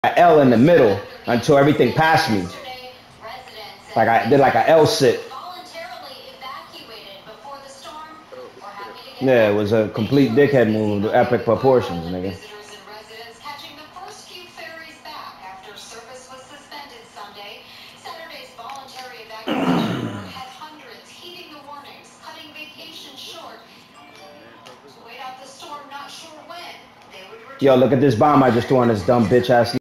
an L in the middle until everything passed me. Like I did like an L sit. Yeah, it was a complete dickhead move, the epic proportions, nigga. Yo, look at this bomb I just threw on this dumb bitch ass.